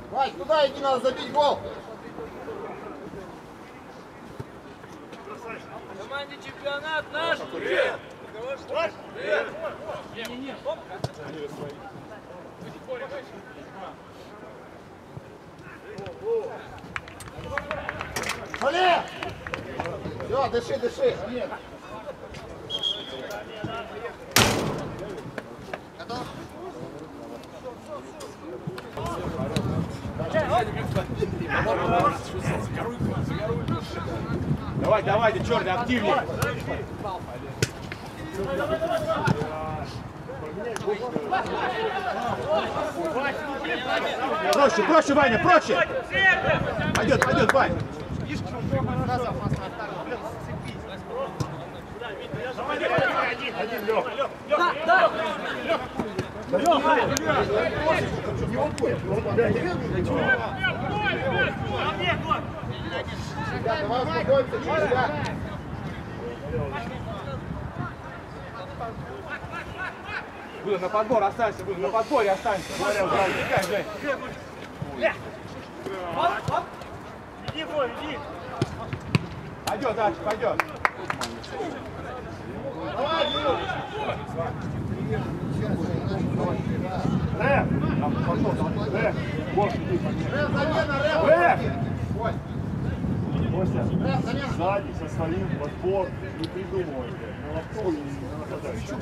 Вась, туда иди, надо забить гол. Команде чемпионат наш! Не-не-не, Олег! Все, дыши, дыши. Готов? Давай, давайте, черный, активнее. Проще, проще, Ваня, проще. Пойдет, пойдет, Ваня. Один, Лёх. Давай успокоимся, ребят. Буду на подбор останься, буду на подборе останься. иди, бой, иди! Пойдет, дальше, пойдет. Давай, Юр. Рэп! Рэп! Больше иди. Замена, Рэп! Костя, Сзади со своим подбор не придумывайте. На лапку и на нападание.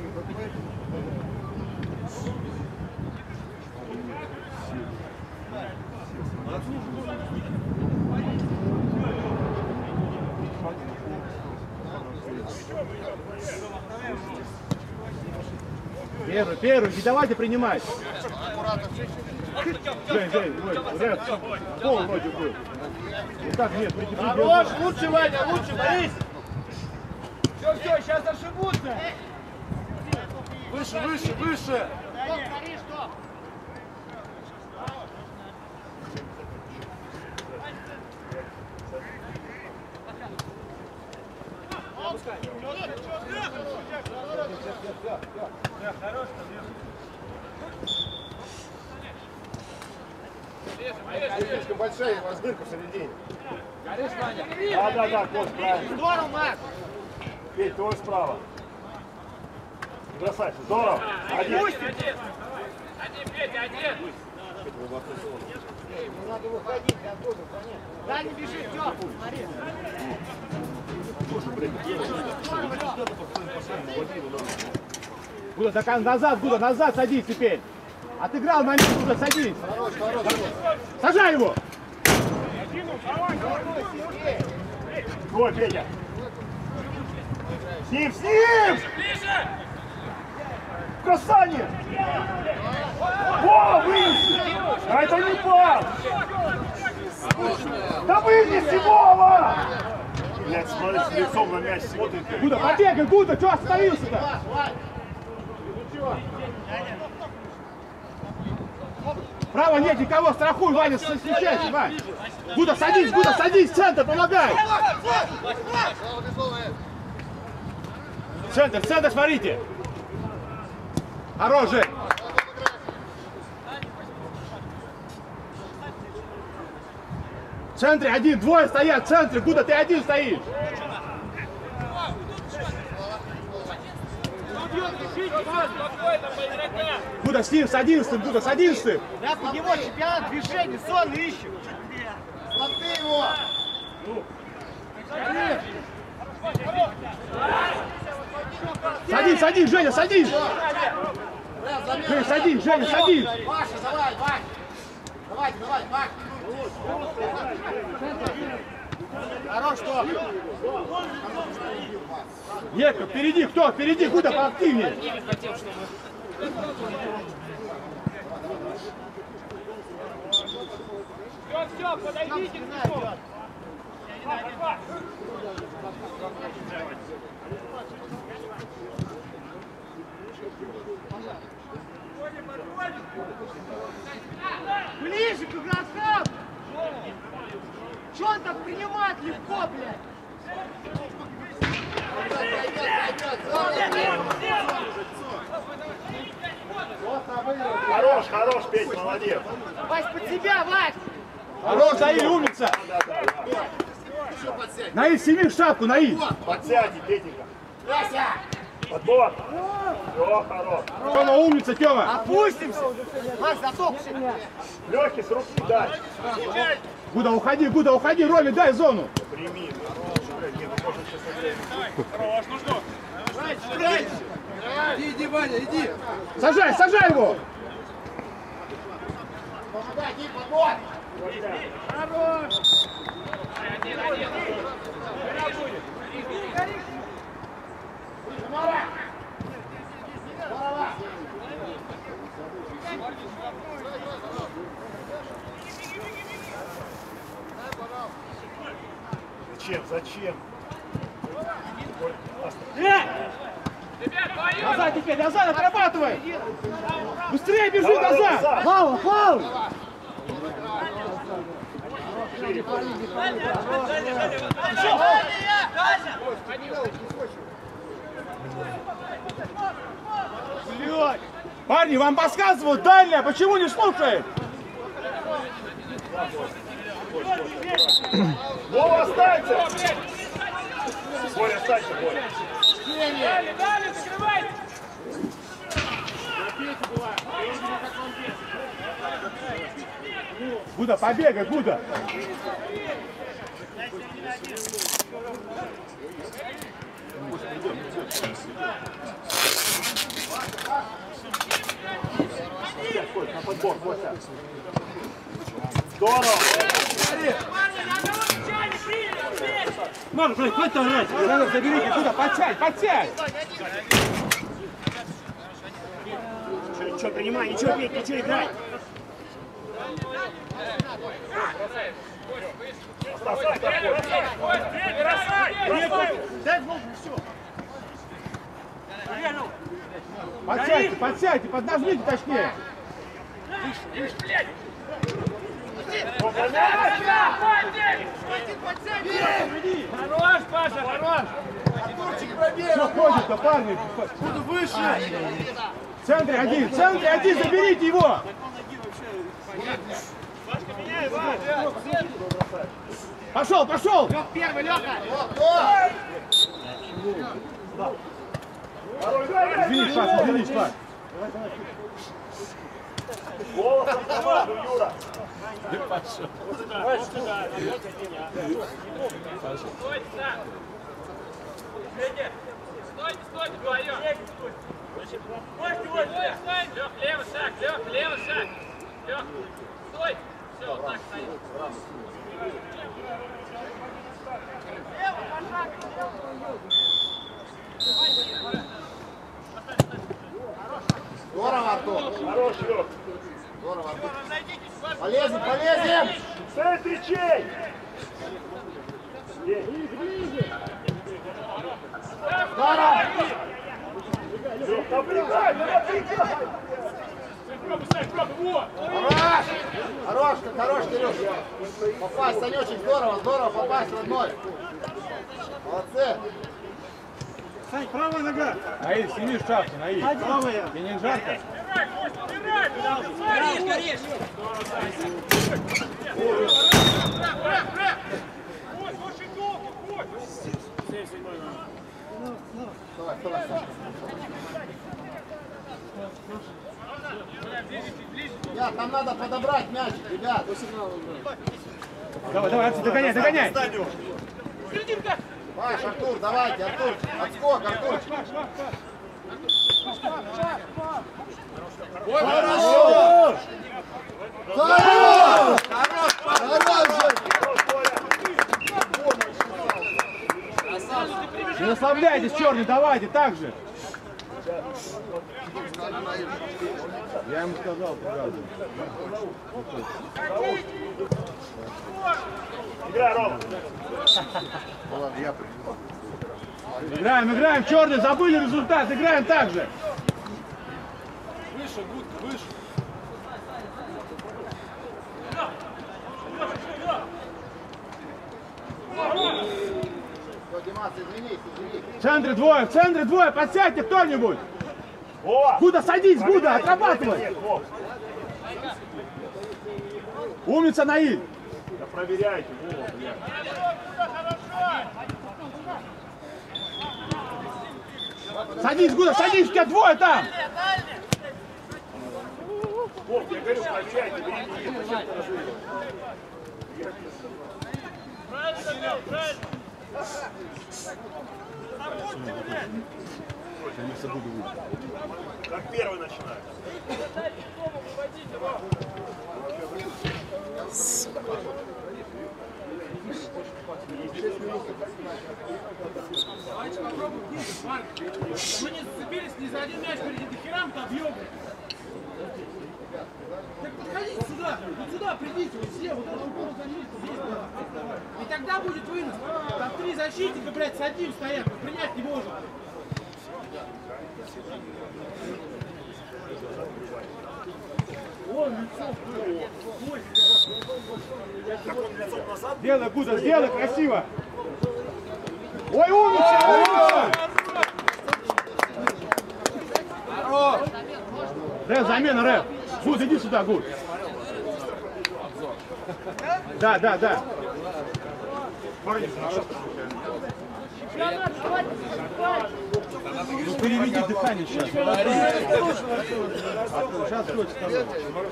Первый, не давайте принимать. Жень, рэп, пол вроде был. Вот так нет, Хорош, лучше, Ваня, лучше, Борис! Все, сейчас ошибутся! Выше, выше, выше! слишком большая, у вас дырка в середине. Горишь, Ваня? Да, Кость, правильно. Здорово, Макс! Петь, твой справа. Бросайся, здорово. Один. Один, Петя, один! Ему надо выходить, я тоже, понятно. Да, не бежи, Тём, смотри. Гуда, назад садись теперь. Отыграл момент, Гуда, садись. Хорош. Сажай его. Ой, Петя. С ним! Ближе! Касание! О, вынеси! А это не пас! Да вынеси, Вова! Блядь, смотри, с лицом на мяч смотрит. Гуда, побегай, Гуда, что остановился-то? Право нет никого, страхуй, Ваня, встречайся, Вань. Гуда, садись, центр, помогай! Центр, смотрите! Хорош, Жень! В центре один, двое стоят в центре. Гуда, ты один стоишь. Гуда, с ним, с 11-м, Гуда, с 11-м. Да, под него чемпионат движений, сон ищем. Смотри его! Садись, Женя, садись. Жень, садись, Женя, садись. Паша, давай, Вань! Давай, Вань! Хорош, что? Ека, впереди, кто? Впереди, Гуда, поактивнее. Все, подойдите к нему. Ближе к игрокам! Че он так принимает легко, блядь? Вот там Хорош, хорош, Петь, молодец. Вась, под себя, Вась! Хорош, Наиль, умница! Наиль, сними шапку, Наиль! Подсядьте, Петенька. Подбор. Все, хорош. Тёма, умница, Тёма! Опустимся! Вась, затопчи! Легкий с руки дай. Гуда, уходи, Роме, дай зону! Прими. Иди, Ваня, иди! Сажай его! Зачем? Назад теперь, назад, отрабатывай! Быстрее бежи назад! Фаул, фаул! Парни, вам подсказывают, дальняя, почему не слушает? Вова, останься! Боря, останься, Боря. Дали, закрывайте! Гуда, побегай, Гуда! На подбор, Боря. Здорово! Надо, блядь, хватит играть! Надо, заберите, Гуда, подсядь! Ничего, принимай, ничего петь, ничего играй. Подсядьте, поднажмите точнее! Хорош, Паша, хорош! Что ходит-то, парни? Буду выше! В центре один, заберите его! Пошел! Первый, Лёха! Извинись, Паш. Голосом команду, Юра. Стойте вдвоем! Лёх, левый шаг! Лёх, стой! Все, вот так стоит. Здорово, Артур. Хорош, Лёх. Здорово, Артур. Полезем! В центре чей? Здорово! Лёх, напрягай! Хорош, Кирюш. Попасть, Санечек, здорово попасть в одной. Молодцы. Сань, правая нога! Наиль, сними шапку, Наиль. Правая! Тебе не жарко? Горишь! Давай. Нет, нам надо подобрать мячик, ребят. Давай, догоняй! Паш, Артур, давайте, Артур. Отскок, Артур. Хорошо! Не расслабляйтесь, черный, давайте, так же. Я ему сказал, правда. Играй, Рома. Ладно, я Играем, черный, забыли результат, играем так же. Выше, Гудка, выше! Все, Димас, извини. В центре двое, подсядьте кто-нибудь. О! Гуда, садись, Гуда, отрабатывай. О, Умница, Наиль. да проверяйте, Вова, блядь. Садись, Гуда, садись, у тебя двое там. Вов, я говорю, проверяйте, берите. Правильно, правильно. Как первый начинает. Мы не зацепились ни за один мяч перед этим херам-то объемы. Так подходите сюда, вот сюда придите, вот все, вот эту упору занимите, здесь, и тогда будет вынос. Там 3 защитника, блядь, с одним стоят, мы принять не можем. Сделай, Гуда, сделай, красиво. Ой, умница, умница. Рэв, замена, Рэв. Гуд, иди сюда, Гуд. Да, да, да. Ну, переведи дыхание сейчас. Сейчас хочешь сказать.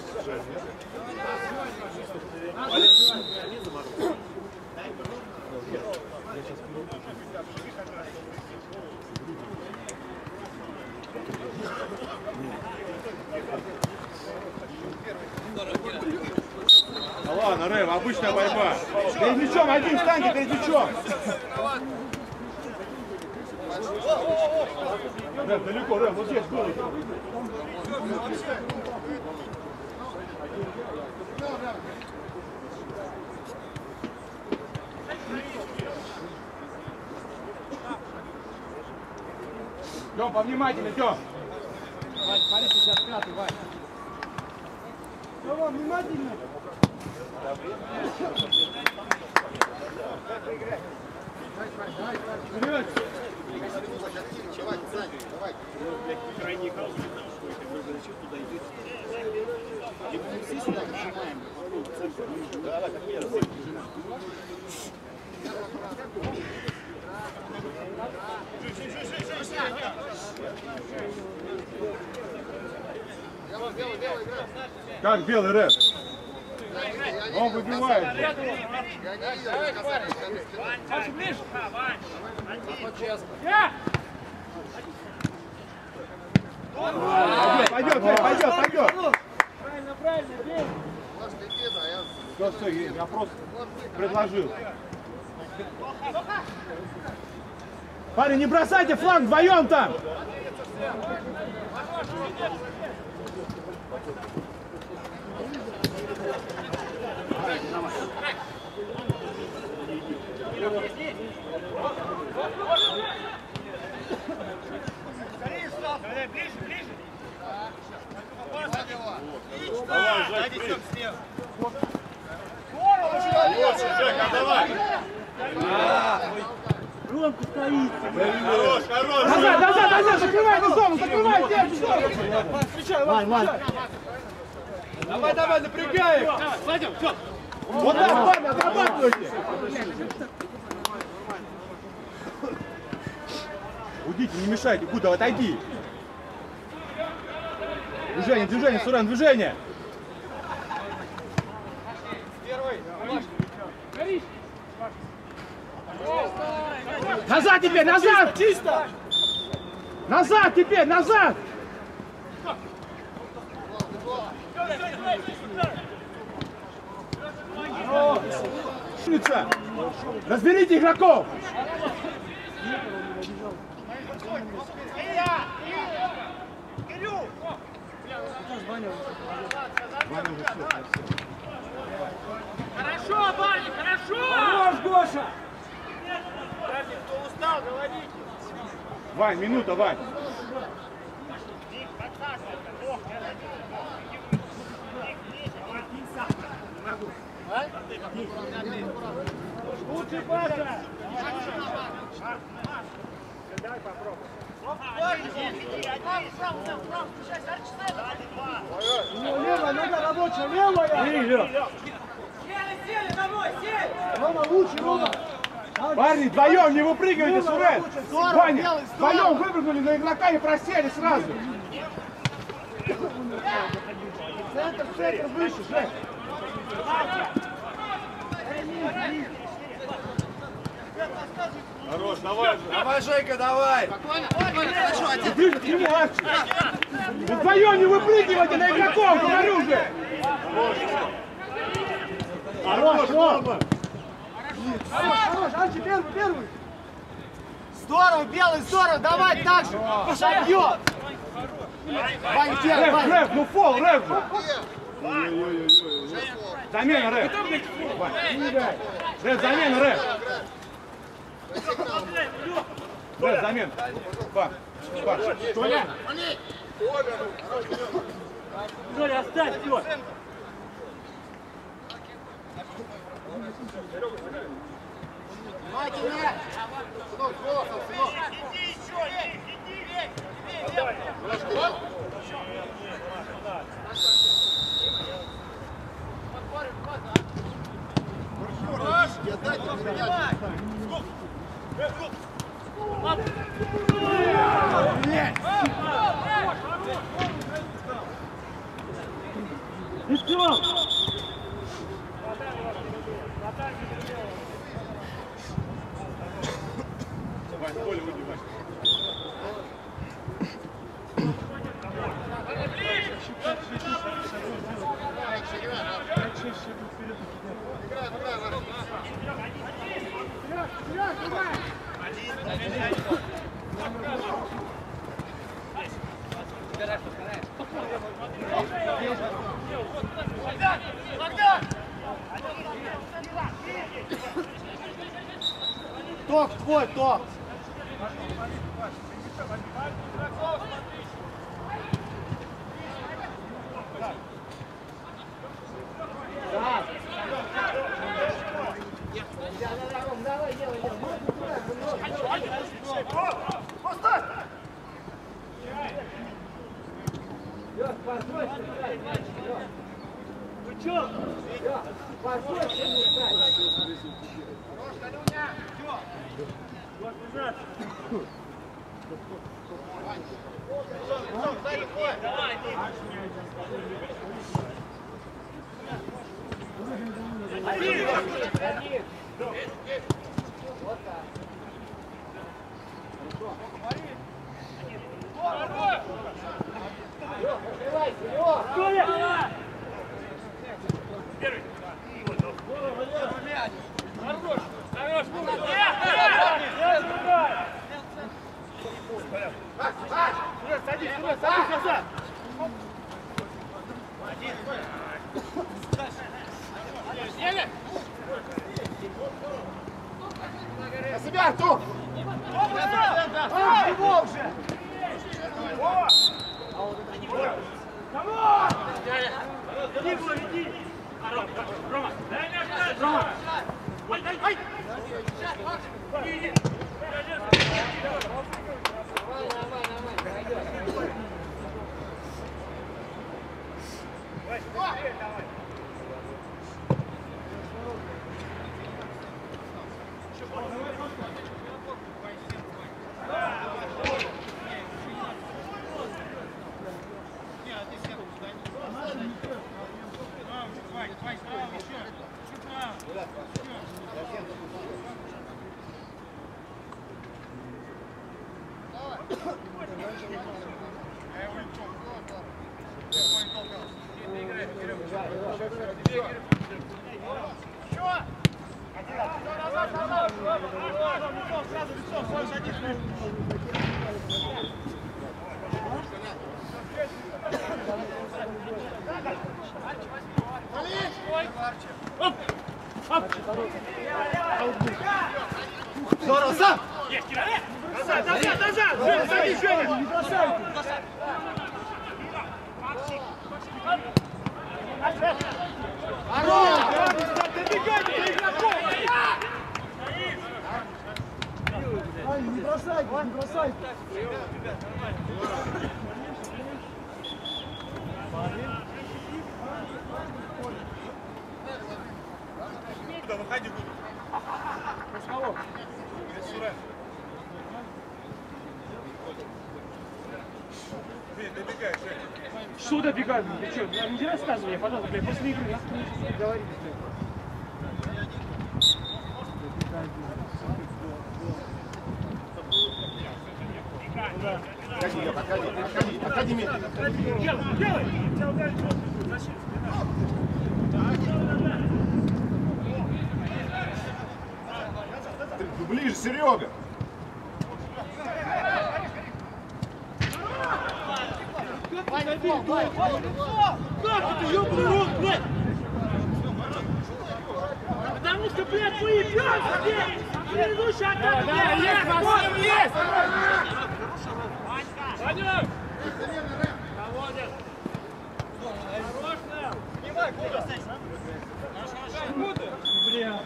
Да ладно, Рэв, обычная борьба. Перед мячом один, встаньте перед мячом. Рэв, далеко, Рэв, вот здесь голый. Тём, повнимательнее, Тём. Вань, смотри, 65-й, Вань. Давай, внимательно. Вперед! Как белый рэп? Он выбивает. Вань, ближе. Вань. Пойдет, пойдет, пойдет. Правильно, правильно, бей. Все, я просто предложил. Парень, не бросайте фланг, вдвоем там. Ромка стоит. Назад, назад, назад, закрывай эту зону, закрывай эту зону. Встречай, Вань, Вань. Давай, давай, напрягай их. Пойдем, все. Вот так, Ваня, отрабатывайте. Уйдите, не мешайте, Гуда, отойди. Движение, движение, Сурен, движение. Назад теперь, назад! Чисто! Назад теперь, назад! Умница! Разберите игроков! Хорошо, Ваня, хорошо! Хорош, Гоша! Кто устал, говорите. Вань, минута, Вань. Лучше Паша! Дай попробуй. Левая нога рабочая, левая! Рома, лучше, Рома! Парни, вдвоем не выпрыгивайте, Сурен! Ваня, вдвоем выпрыгнули на игрока и просели сразу! Центр, выше, Жень! Хорош, давай! Давай, Жейка, давай! Ближе к нему, Арчи! Вы вдвоем не выпрыгивайте на игроков, говорю же! Хорош, Рома! Хорош, Арчи, первый! Здорово, Белый, здорово, давай так же! Забьет! Вань, делай, Вань! Рэф, ну фол, Рэф же! Замена, Рэф! Рэф, замена, Рэф! Рэф, замена! Пак, пак! Жоля, оставь, все. Сынок, голосом, сынок. Иди еще, иди. Хорош! Я дать тебе мяч. И все. Ток, твой, ток! На себя, Артур! Его уже! Здорово, сам! Назад! Садись, Женя! Не бросай! Добегайте до игроков! Не бросай! бросайте, не бросайте. Да, выходи, Что добегаем? Ты что, не рассказывай мне, пожалуйста, блядь, после игры нас говорили, блядь. Отходи, Митя. делай! Ты ближе, Серега. Как это, ёбаный рот, блядь? Потому что, блядь, вы ебётся, блядь! Предыдущая атака, блядь! Есть, Максим, есть! Ванек! Бля.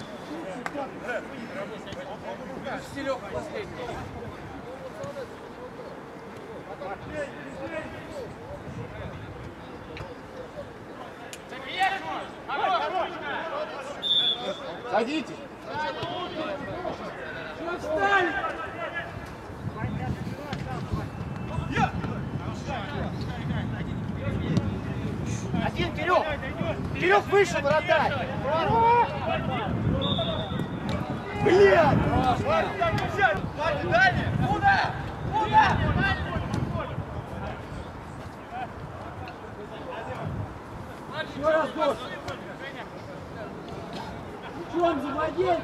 Серега последний. Садитесь. Что встали? Один, Кирюх! Кирюх выше, вратарь! Блядь! Куда? Куда? Еще раз, Гош! Чем заводить?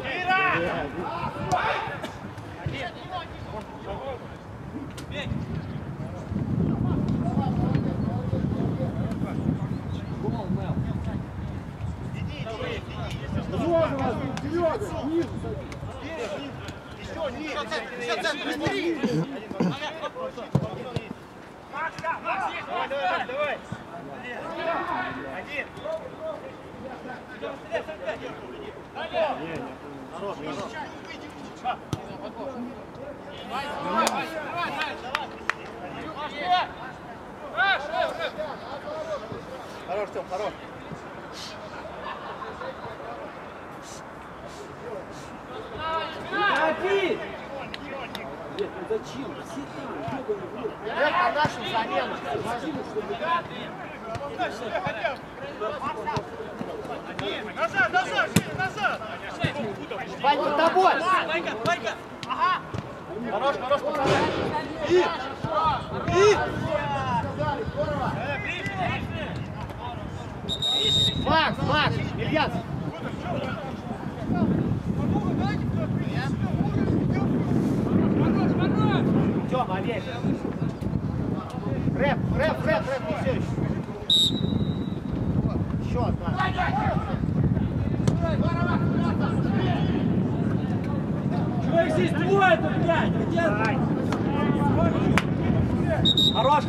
Серега вас, Серега, ниже Давай! Хорош, Тём, хорош. Опи! Нет, ну зачем? Все там, ёбаный. Это на нашу замену. Назад, назад, назад! Вань, под тобой! Ванька, Ванька! Ага! Хорош, хорош, пацаны. Макс, Макс, Ильяс! Тёма, овей! Рэп, не все еще. Еще одна. Чего их здесь двое-то, блядь? Хорош!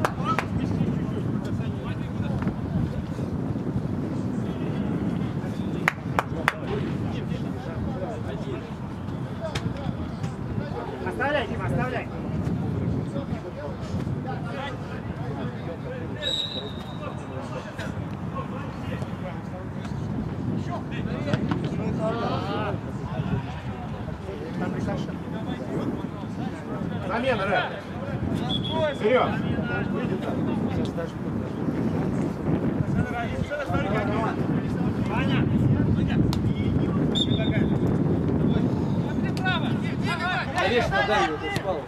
Оставляй, Дима, оставляй. Замена, Рэп. Вперед. Конечно, дай его, ты спал.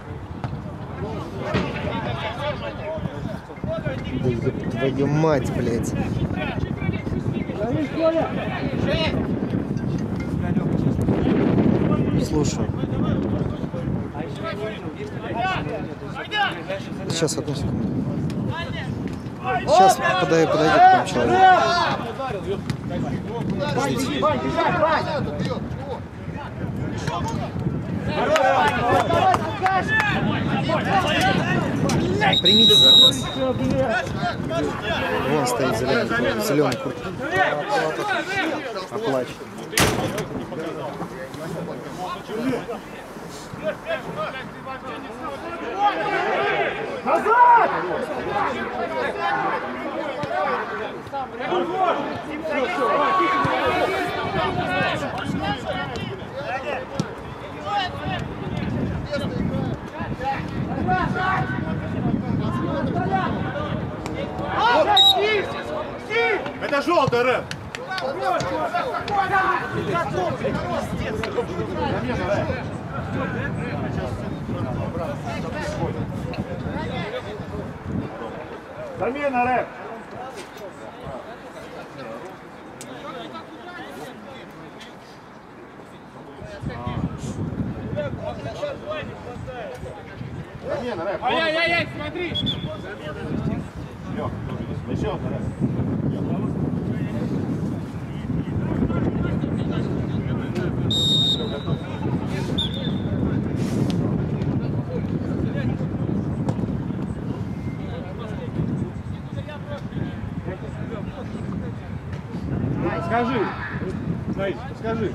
Твою мать, блядь. Слушай. Сейчас, одну секунду. Сейчас подойдет к вам человек. Вань, бежать, Вань! Примите заказ. Вон стоит зеленый куртка. Оплачь. Назад! Это желтый, Рэм. Замена, Рэм. Замена, Рэп. Ай-яй-яй, смотри! Лёх, еще, Рэм. Скажи! Знаете, скажи!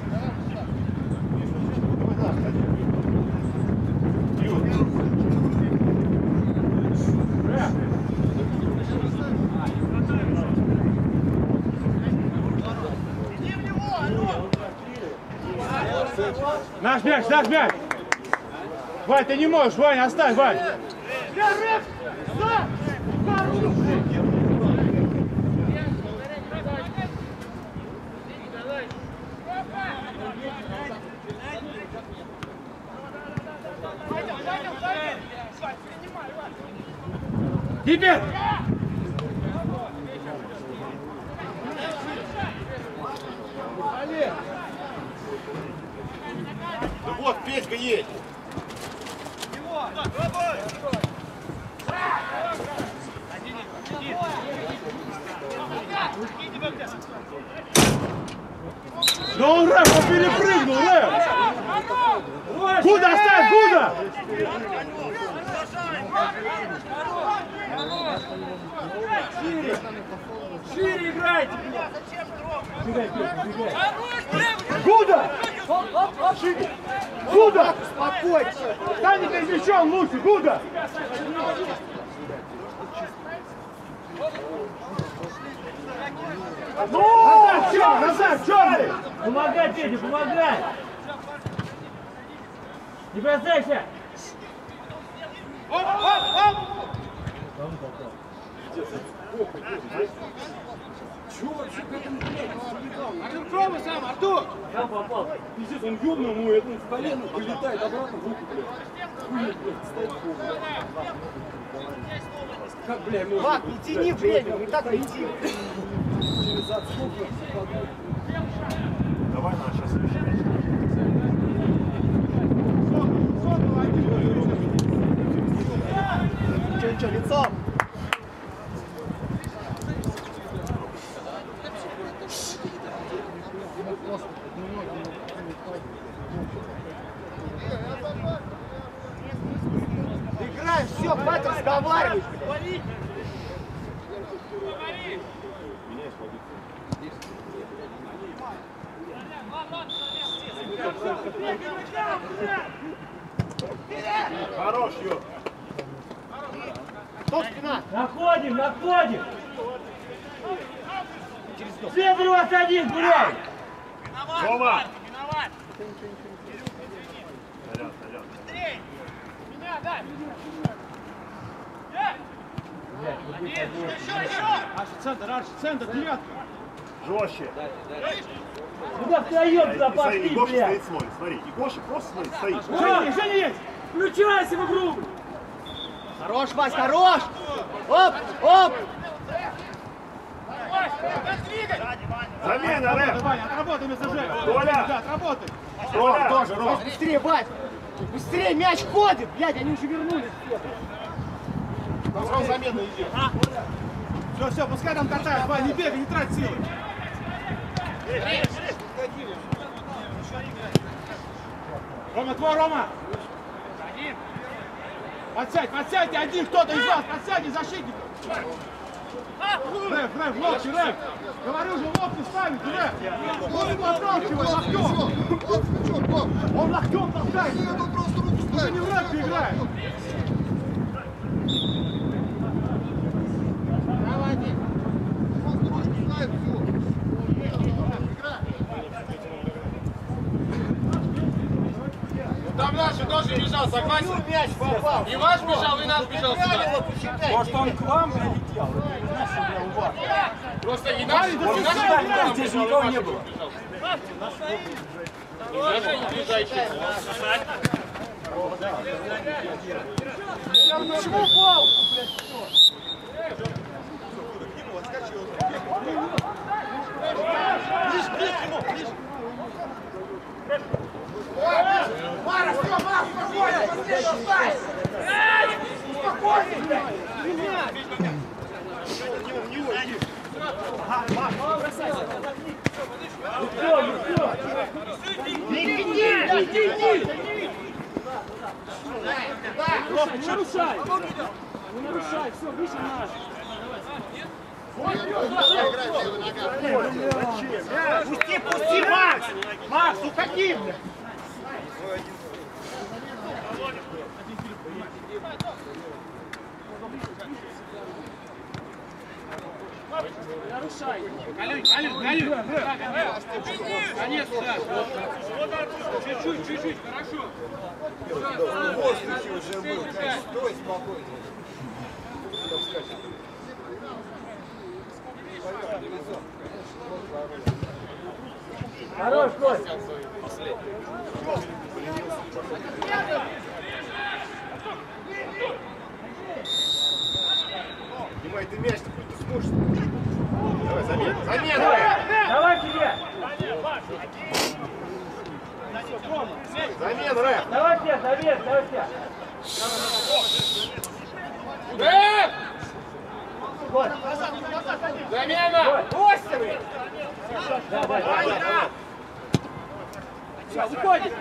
Наш мяч, наш мяч! Вань, ты не можешь, Вань, оставь, Вань! Теперь! Да вот, Петька едет. Да он Рэм, он перепрыгнул, Рэм! Гуда, оставь, Гуда! Шире играйте! Гуда! Гуда! Спокойно! Стань перед мячом лучше, Гуда! Ну! Назад, черный! Помогай, Петя, помогай! Не бросайся! Артур, пробуй сам, Артур! Я попал. Пиздец, он ёбнул ему, это с колена вылетает обратно в руку, блядь. Хуй, блядь, стоит, как, бля, можно... Мак, не тяни время, мы так летим. Через отскок, Давай, надо сейчас обещать. Че, лицом? Ты играешь, все, хватит разговаривать. Хорош, Ё. Стоп, спина. Находим, находим! Центр у вас один, гуляй! Рома! Вперед, вперед. Арши, центр, девятка! Жестче. Куда втроем туда И смотри, пошли, и Гоша блядь? стоит, смотрит. Смотри, и Гоша просто смотрит, стоит. Женя есть! Включайся в игру! Хорош, Вась, хорош! Оп, оп! Замена, Рэм! Давай, отработай вместо Жека! Толя! Да, отработай! Толя! Тоже, Ром! Быстрее, Вась! Быстрее, мяч ходит! Блядь, они уже вернулись. Сразу замена идет. Все, пускай там катают, Вань, не бегай, не трать силы. Рома, твой, Рома! Подсядь, подсядьте, один кто-то из вас, подсядьте, защитников! Рэп, локти, рэп! Говорю же, локти ставить, рэп! Он его отталкивает, локтем! Он локтем толкает! Уже не в рэпе играет! Там наши тоже бежал, согласен? И ваш бежал, и наш бежал сюда. Может, он к вам прилетел? Просто и наш Здесь никого не было. даже не ближайший. Почему палку, Мара, все, Мара, спокойно! Последний оставь! Спокойно! Не нарушай! Не нарушай, все, выше наш! Пусти, пусти, Макс! Макс, уходи! Не нарушай! Галюнь! Конец, да. Чуть-чуть, хорошо. Стой спокойно. Хорош, Кость! Снимай ты мяч, ты сможешь. Давай, замена! Давай тебе! Замена, Рэп! Давай все, завес, давай все! Замена! Все, выходит!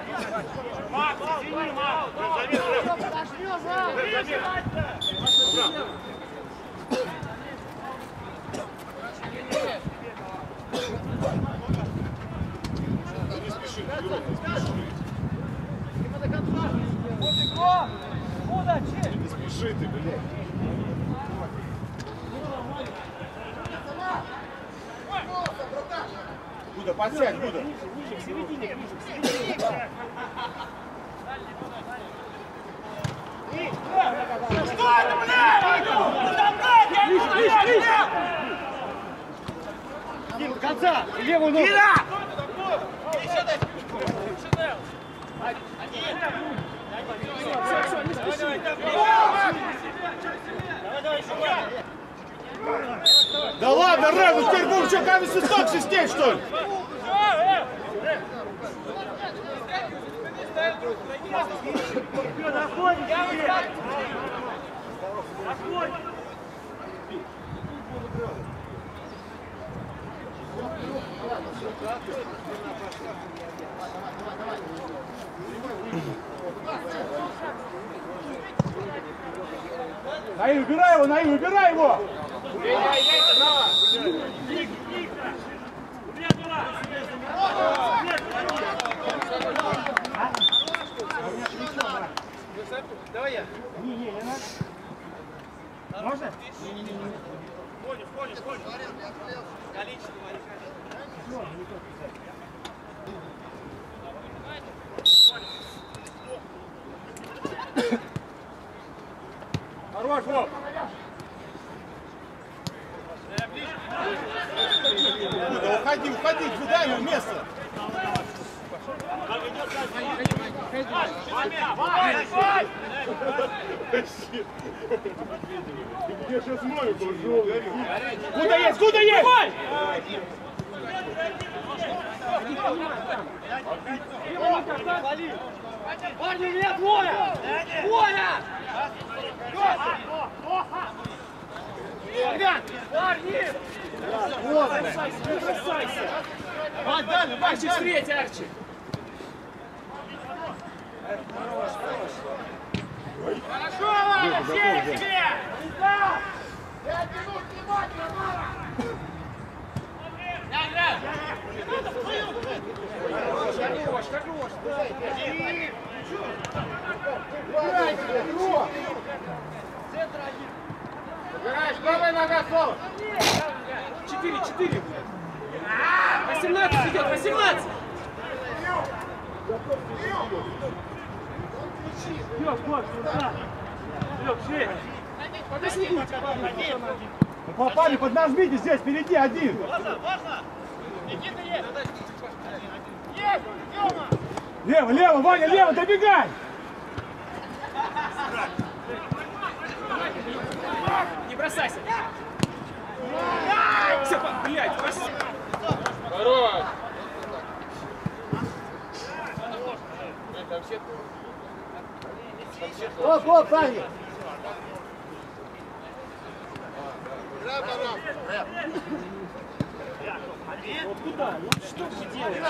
Не спеши ты, блядь. Гуда, подсядь, Гуда. Ближе к середине, ближе к середине! Дим, до конца! Левую ногу! Все, не спеши! Да ладно, Рэп, ну теперь будем что, камень свисток свистеть, что ли? Наиль, убирай его, Наиль, убирай его! Давай я. Не надо. Можно? Входишь. Количество. Хорош, Вов! Уходи, дай ему место! Я сейчас мою пошел. Куда есть? Парни, у меня двое! Парни! Не бросайся! Арчи, встреть, Арчи! Хорошо, Ваня, все к тебе! 5 минут Убираешь, правая нога, Соло. 4. 18 идет, 18. Ну, попали, поднажмите здесь, впереди один. Лево, лево, Ваня, лево, добегай! Не бросайся. Все, блядь, бросай. Хорош! Оп, Саня. Что вы делаете?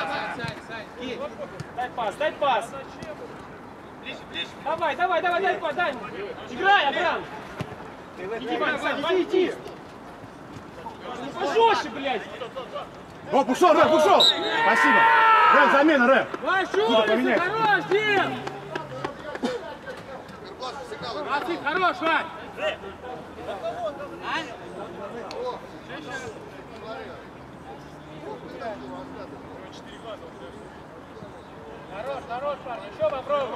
Дай пас. Давай, дай пас, дай. Играй, Абрам. Иди, Вань, иди. Пожестче, блядь. Оп, ушел, Рэп, ушел! Спасибо. Рэп, замена, Рэп. Куда поменять? Хорош, Дим. Хорош, Вань. Хорош, парень, еще попробуй.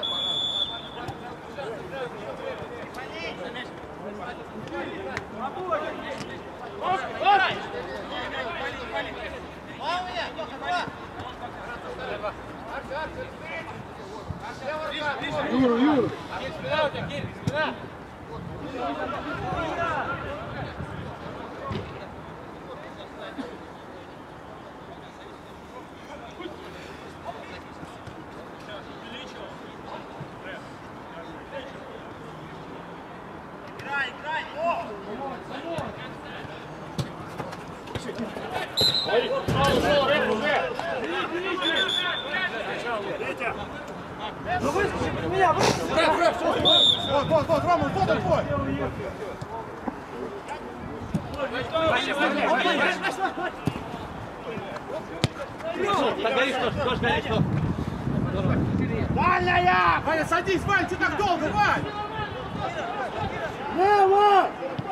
Юра. Спина у тебя, Кирилл, спина. Вот, Рома, вот он твой. Дальняя! Ваня, садись, Вань, что так долго, Вань? Лево!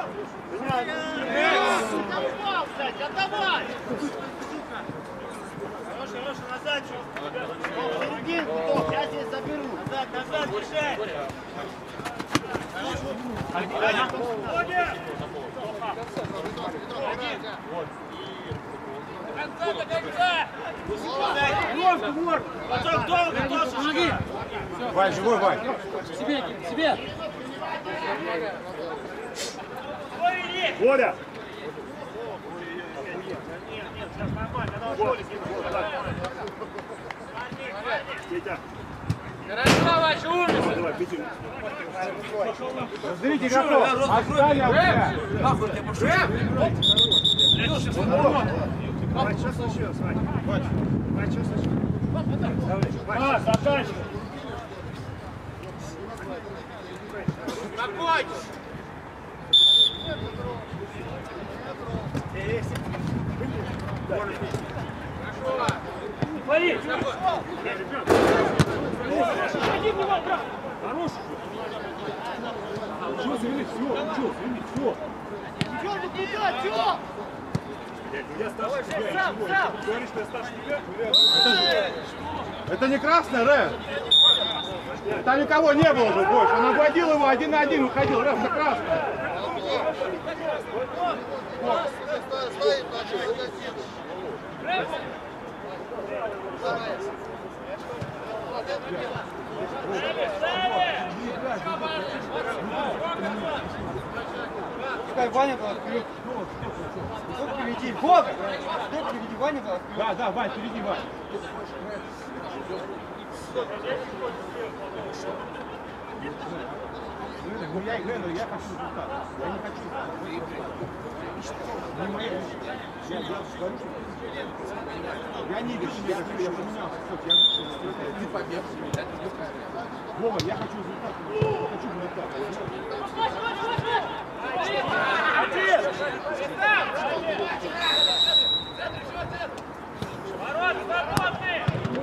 Хороший, назад чуть. Серединку, я здесь заберу. Назад, решай. До конца! Потом долго, тоже. Вань, живой, Вань. Себе! Боря! Сейчас нормально, давай. Хорошо, ваши умницы! Разберите игроков. Отстали от меня. Вань, что случилось, Вань? Вань, что случилось? Давай, заканчивай. Спокойно! Смотри! Чё, Сергей, все. Чё ты куда, чё? Я старше тебя. Ты говоришь, что я старше тебя? Это не красный, Рэп. Там никого не было бы больше. Он обводил его 1 на 1, уходил. Рэп, это красный. Пускай Ваня была вперед. Тут впереди. Вот! Тут впереди Ваня была вперед. Да, Вань, впереди, Вань. Ну я хочу результат. Я не хочу. Не мои. Я говорю, что я не вижу, я поменялся. Ты побег. Вова, я хочу результат. Я хочу результат. Ворот свободны!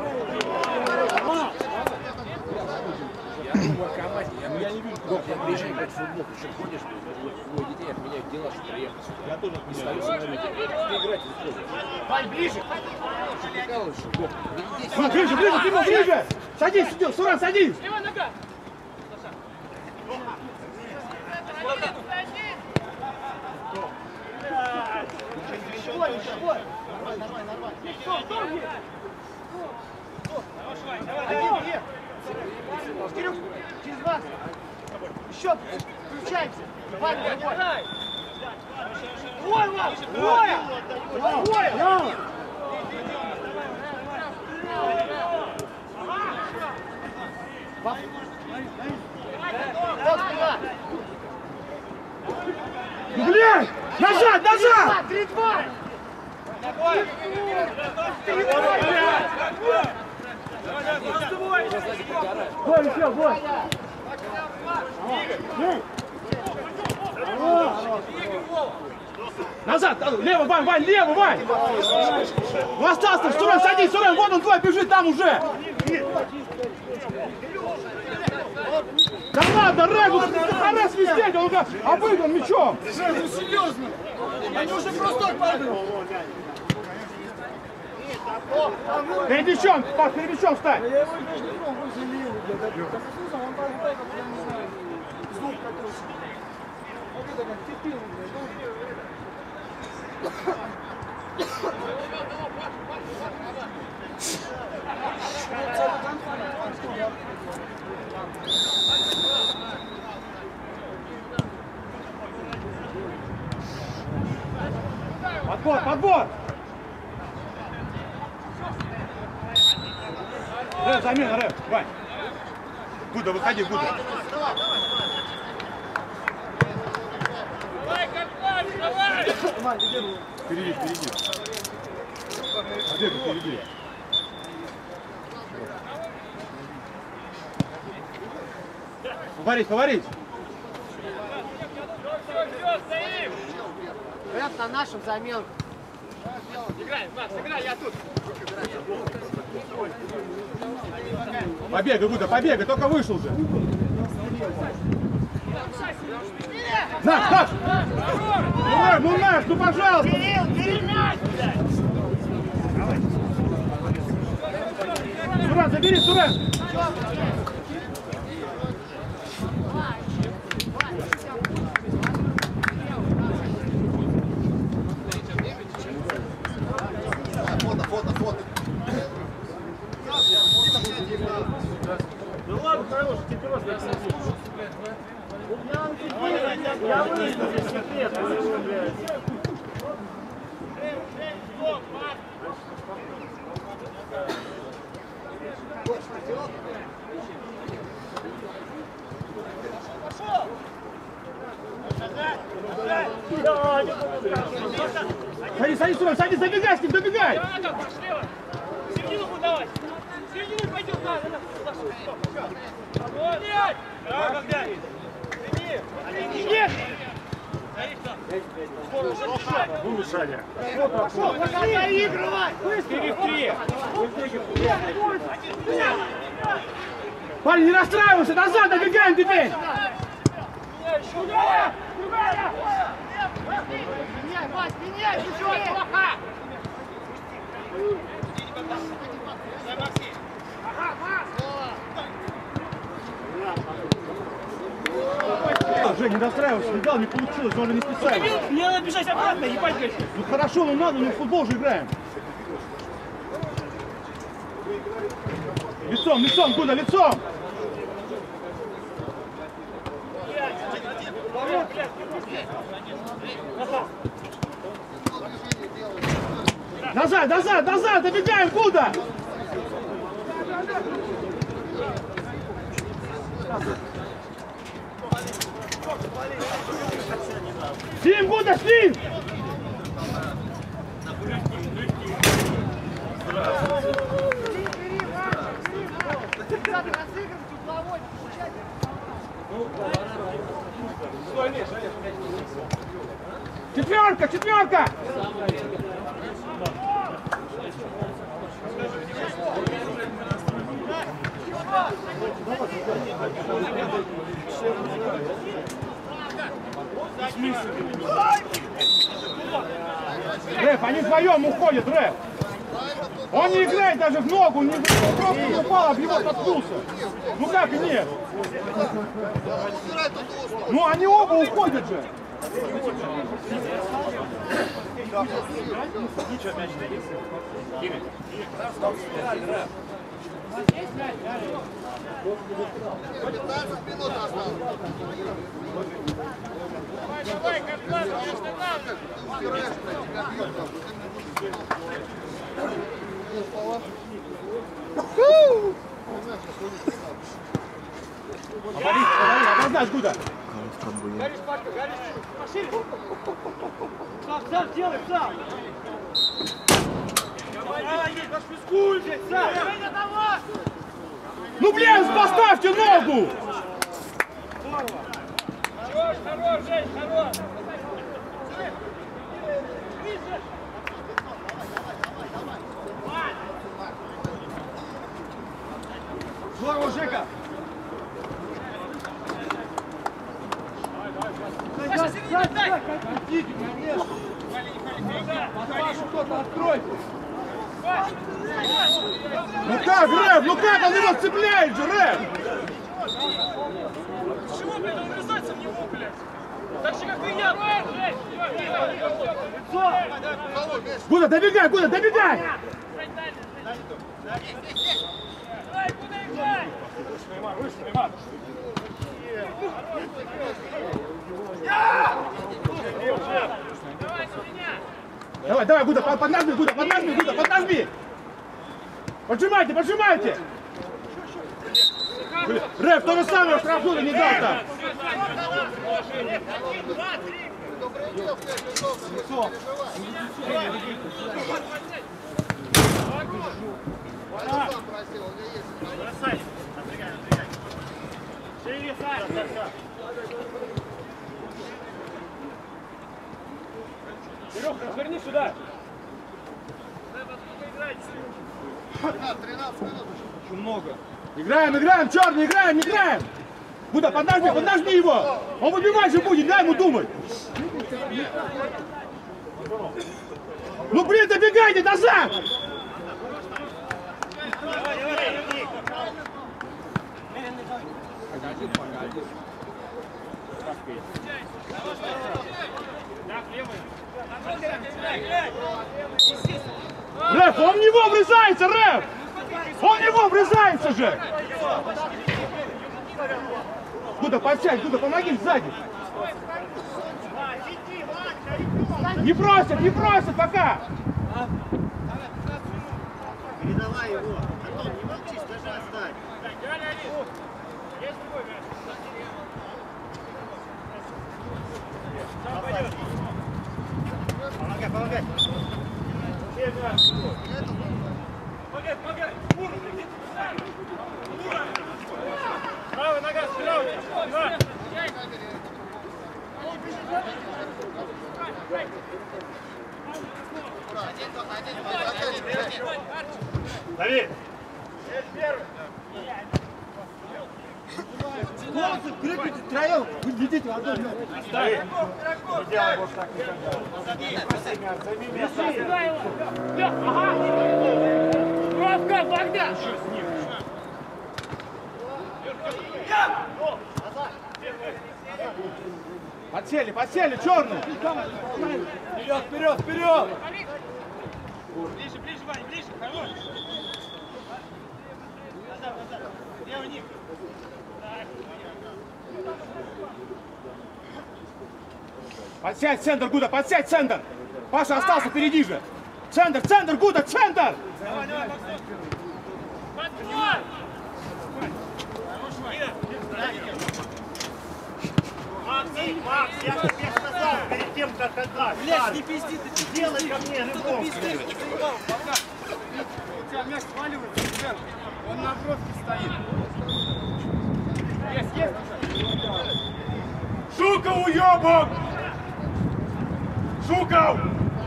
Я не вижу, как я приезжаю играть в футбол, ты что ходишь, двое детей отменяют дела, что приехал сюда. Я тоже не стою смотреть. Ты играть не хочешь. Вань, ближе! Прикалываешь, Бог. Ближе, ближе, Тимур, ближе! Садись, Сурен, садись! Левая нога! Кирюх, через вас! Еще! Включаемся! Ваня, давай! Ой, Ваня! Ой! Ой! Блядь! Назад, назад! 3-2! Бой, еще, бой! Назад! Лево, Вань, Вань, лево, Вань! Ну остался, Сурен, садись, Сурен, вот он твой, бежит там уже! Да ладно, Регу, пора свистеть, он уже обыгран мячом! Ну серьезно! Они уже просто так падают! Перед мячом, Паш, перед мячом встань! Я его даже не трогал, больше не ел, блядь. Так вкусно, он так, я не знаю, звук какой. Вот это как тепил, блядь. Подбор, подбор! Рэв, замена, Рэв, Вань! Гуда, выходи, Гуда! Давай, как плачь, давай! Впереди, впереди! Побегай, впереди! Говорить, говорить! Все, стоим! Рэп на нашем замену. Играй, Макс, играй, я тут! Побегай, Гуда, побегай, только вышел же! Наш, наш! Ну наш, ну пожалуйста! Сурен, забери, Сурен! Садись, садись, Сурен, садись, добегай с ним, добегай! Середину буду давать! Середину пойдем, да, да, да! Вот! Нет! Нет! Улучшение. Парень, не расстраивайся, назад добегаем теперь! Меняй, Вась, меняй, чужой! Жень, не расстраивайся, не дал, не получилось, он же не специально. Мне надо бежать обратно, ебать, блядь! Ну хорошо, ну надо, ну в футбол же играем. Лицом, лицом, Гуда, лицом! Назад, назад, назад, добегаем, Гуда! Сим, Гуда, сим! четверка, четверка! Рэп, они вдвоем уходят, Рэп. Он не играет даже в ногу, он просто упал, об него толкнулся. Ну как нет? Ну они оба уходят же. Давай, как надо, если надо. Обозначь, Гуда. Горишь, Пашка, горишь. Пошли. Сам, делай, сам. Давай, есть, ваш физкуль здесь, сам. Давай. Ну, блин, поставьте ногу! Хорош, хорош, Жень, хорош. Здорово, Жека! Паша, середину дай. Хотите, конечно! Пашу кто-то откройте! Ну как, Рэп, ну как, он его цепляет же, Рэп! Чего, блядь, он врезается в него, блядь? Так же, как и я, блядь. Гуда, добегай, Гуда, добегай! Ай, куда играй? Выше, Неймар! Давай, на меня. Давай, давай, Гуда, поднажми, Гуда, поднажми, Гуда, поднажми! Поджимайте, поджимайте! Рэп, то же самое, штрафнули, не дал там! Серег, разверни сюда. 13 минут. Очень много. Играем, играем, черный, играем, играем! Гуда, поднажми его! Он выбивать же будет, дай ему думать! Ну блин, добегайте назад! Рэп, он в него врезается, Рэп! Он в него врезается же! Гуда, подсядь, Гуда, помоги сзади! Не просят пока! Передавай его. Антон, не молчи, скажи, оставь. Есть твой мяч. Помогай, помогай. Помогай. Правая нога, справа. Два. Давид. Классно, крикните втроем, вы летите в одну ногу. Давид. Не делай больше так никогда. Сюда его. Ага. Бровка, Богдан. Подсели, черный! Вперед! Ближе, Вань, ближе. Хорош. Назад. Левый ник. Подсядь, центр, Гуда, подсядь, центр! Паша остался впереди же! Центр, Гуда, центр! Давай, Подкрой! Макс, я тебе сказал перед тем, как отдать. Блядь, не пизди, ты Делай ко мне рывок. У тебя мяч сваливается в центр. Он на бровке стоит. Есть. Сука, уёбок! Жуков!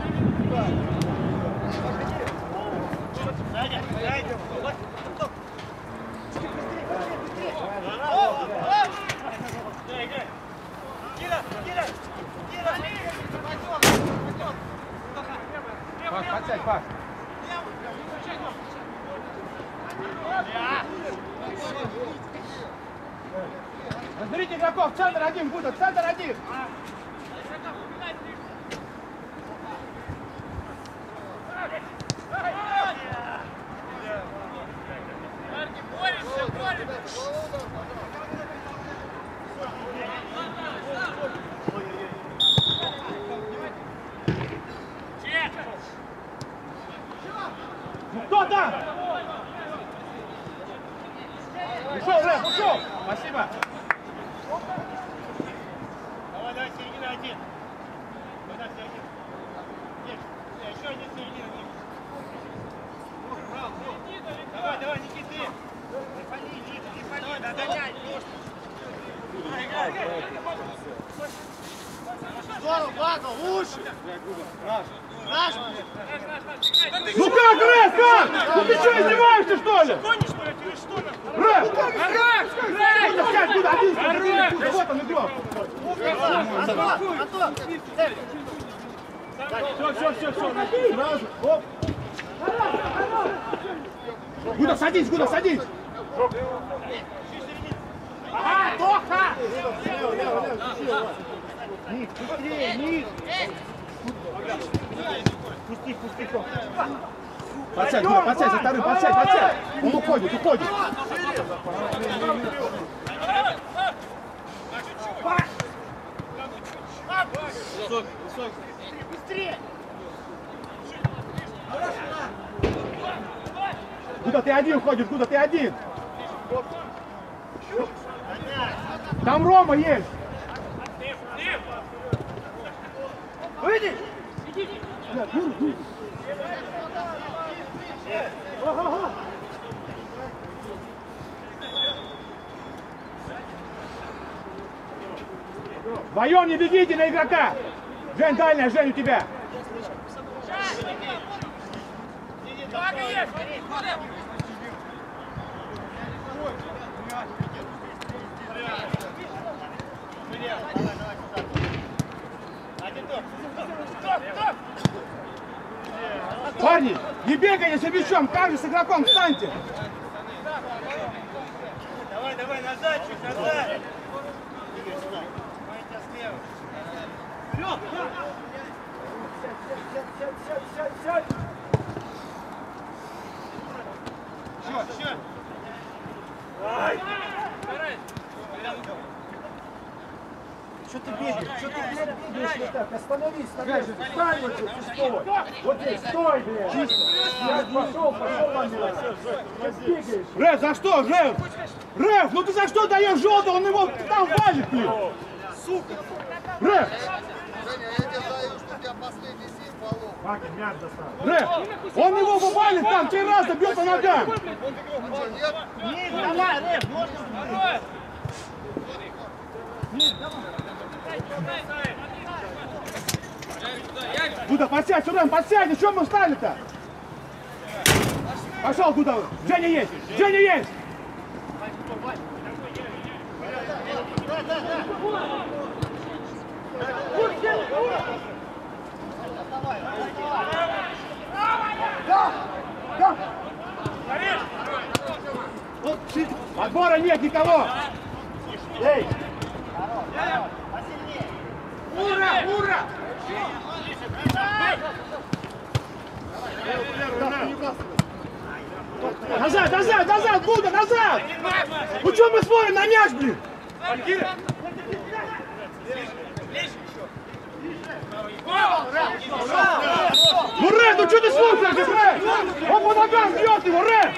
Паш, подсядь, Паш. Разберите игроков, центр один, Гуда, центр один. Ну кто там? Ушел, Рэп, ушел! Спасибо! Давай, давай, середина один. Давай, середина. Есть. Еще один середина. Давай, давай, Никит, ты. Не фали, догоняй. Здорово, Батл, лучше. Наш. Ну как, Рэп, как? Ну ты что, издеваешься, что ли? Гонишь, что ли, или что? Рэп! Рэп! Куда? Один, вот он, игрок. Все. Сразу. Оп. Гуда, садись, Гуда, садись. Тоха! Ник, быстрее, Ник. Пусти. Подсядь, Гуда, подсядь, за вторым, подсядь. Он уходит. Быстрее! Гуда, ты один ходишь, Гуда, ты один. Там Рома есть. Выйди! Ага. Вдвоем не бегите на игрока. Жень, дальняя, Жень, у тебя. Парни, не бегайте за мячом, каждый с игроком встаньте. Давай, назад, чуть назад. Сядь. Еще. Что ты бегаешь вот так? Остановись, встань вот здесь, стой. Вот здесь, стой, блядь. Чисто. Пошел, Ваня. Бегаешь. Рэв, за что, Рэв? Рэв, ну ты за что даешь желтый? Он его там валит, блин. Сука. Рэв. Женя, я тебе даю, что у тебя последний сил полов. Ваня, мяч достал. Рэв, он его вывалит там, 3 раза бьет по ногам. Нет, давай, Рэп, можно. Гуда, подсядь, Сурен, подсядь, что мы встали-то? Пошел, Гуда, Женя есть. Отбора нет никого. Эй! Ура! Назад, Гуда, назад! Ну что мы смотрим на мяч, блин? Ну, Рэд, ну что ты слушаешь, Рэд? Он по ногам бьет его, Рэд!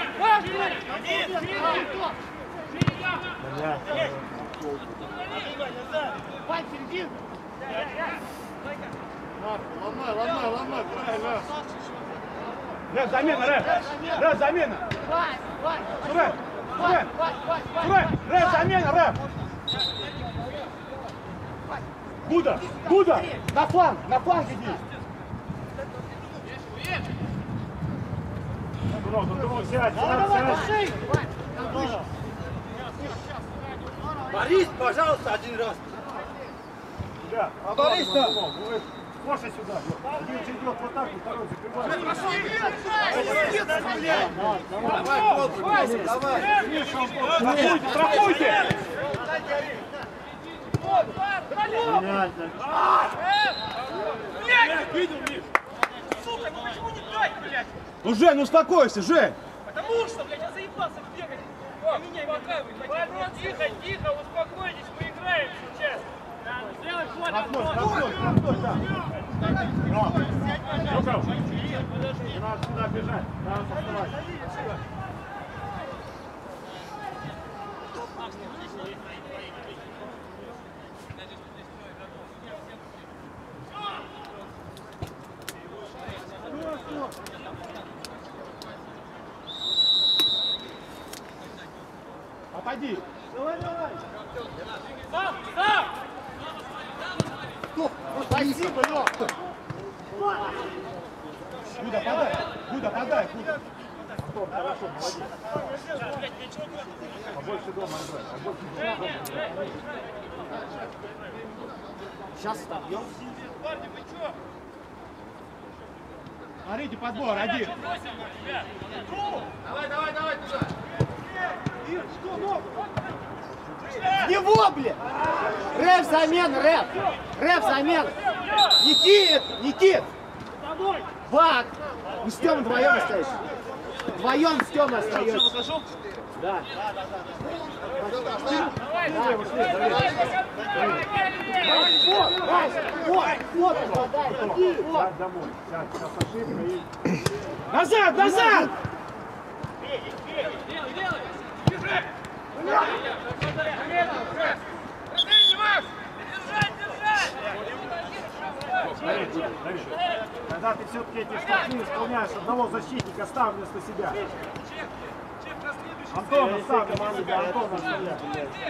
Ломай, правильно. Рэд, замена, Рэд, замена! Рэд, замена, Рэд! Гуда! Гуда! На фланг иди! Сядь, сядь. Борис, пожалуйста, один раз! Да, Борис-то! Слушай сюда. Один идет в атаку, второй закрывает. Давай, страхуйте! Сука, ну почему не дать, блядь? Ну, Жень, успокойся, Жень! Потому что, блядь, я заебался бегать. Меня эвакуируют. Тихо, тихо, успокойтесь, мы играем сейчас. Сделай ход, Не надо сюда бежать, надо оставать. Отойди! Сам! Спасибо, Лёха! Гуда, подай! Гуда, подай! Гуда! Хорошо, молодец. Побольше дома играть, побольше дома. Сейчас встаем. Смотрите, подбор, один. Давай туда! Него, бля! Рэп замена, рэп! Рэп замена! Никит! Бак! Вы с Тёмой вдвоем остаетесь? Вдвоем с Тёмой остаетесь. Да. Сядь домой, сядь, сейчас ошибка и... Назад! Когда ты все-таки эти штрафные исполняешь, одного защитника ставь вместо себя. Антона ставь вместо себя, Антона оставляй.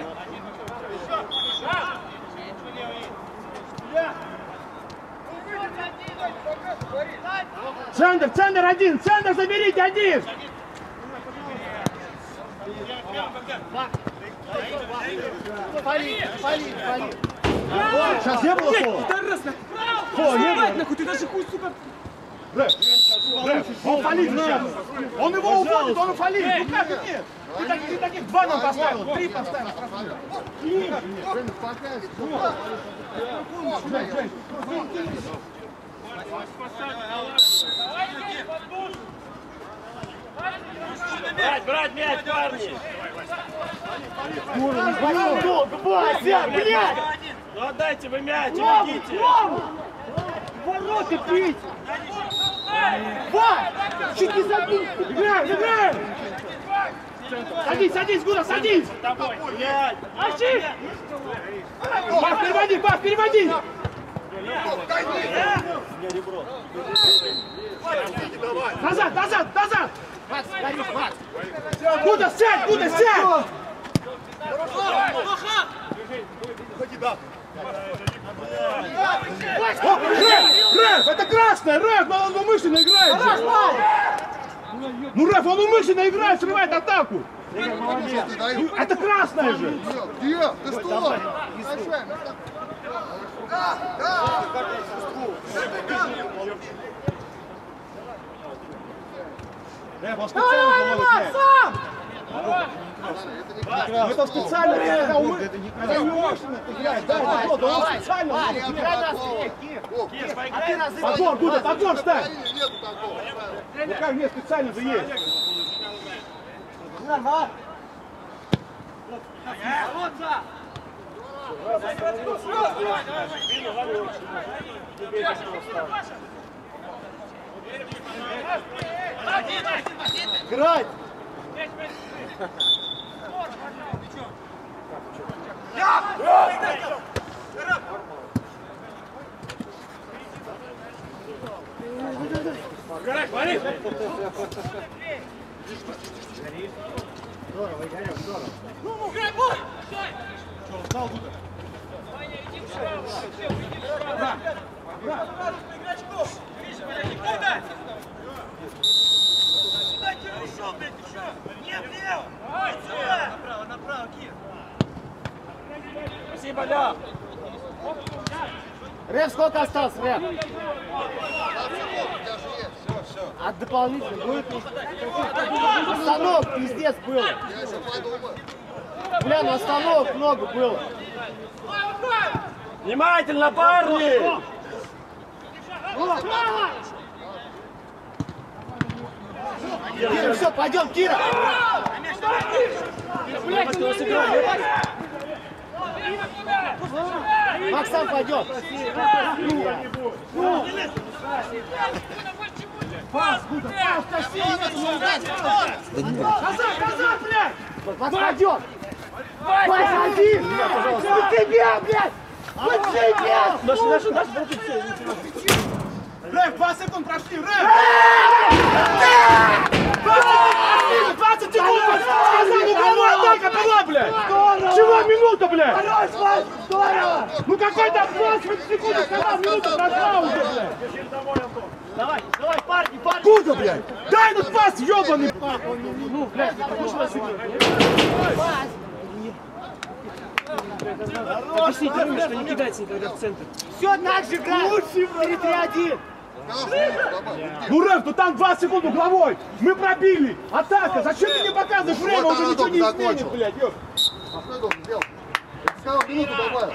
Центр один! Центр заберите один! Фали! Сейчас не было фола? Фола не было? Нахуй, ты даже хуй, сука! Рэп, он фалит сейчас. Он его уводит, он фалит. Ну как нет? Ты таких два нам поставил, три поставил. Брать мяч, парни! Долго, Вася, блядь! Ну отдайте вы мяч, идите! Ворота бить! Вась! Чуть не забил! Играем! Садись, Гуда, садись! Ащи! Пас, переводи! Назад! Гуда, сядь! Рэф! Это красная! Рэф! Но он умышленно играет же! Ну Рэф, он умышленно играет, срывает атаку! Это красная же! Где? Ты что? Рэф, он специально заводит мяч! Это специально, когда умышленно играет! Да, он специально! Подбор, Гуда, подбор ставь! Ну как, нет, специально же есть! Играть! Здорово, Игорек, здорово. Ну, играй, бой! Что, устал, Гуда? Ваня, иди Куда ты ушел, блядь, ты что? Нет, лево! Ой, сюда! Направо, Кир! Спасибо, Ля. Рэп, сколько осталось, Рэп? 20 секунд, у тебя же есть. А дополнительно будет? Остановок пиздец было. Я еще подумаю. Бля, ну остановок много было. Внимательно, парни! Кира, все, пойдем, Кира! Макс, сам пойдет. Пас, Гута, пас, тащи, нет, не угадь! Да не Назад, блядь! Макс пойдет. Пойди! На тебя, блядь! На тебя! Рэп, 2 секунд прошли, рэп! 20 секунд! Сказал, угловая атака была, блядь! Чего минута, блядь? Хорош, Макс! Здорово! Ну какой-то 20 секунд, сказал, минута прошла уже, блядь! Давай, давай, парни, парни! Куда, блядь? Дай этот пас, ёбаный! Ну, блядь, Объясните ему, что не кидайте никогда в центр. все так же играем! 4-3-1! Ну, Рэп, ну там 2 секунды угловой! Мы пробили! Атака! Зачем ты мне показываешь время? Вот Уже она ничего только не закончил. изменит, блядь, ёп! А что я должен делать? Я тебе сказал, минуту добавил.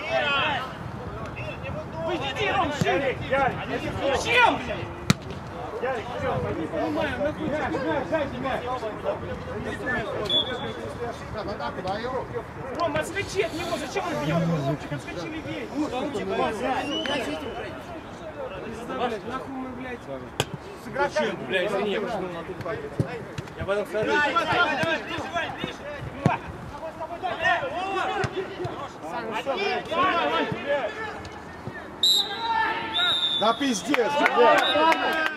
Выйди, Ром, шире! Зачем, блядь? Атаку даем. Ром, отскочи от него, зачем он бьет его? Ромчик, отскочили бей. Нахуй мы, блядь. Бля, извини, я пошел на ту пакет. Я потом сразу... Давай, ближе, Вань, ближе! Да пиздец, блядь!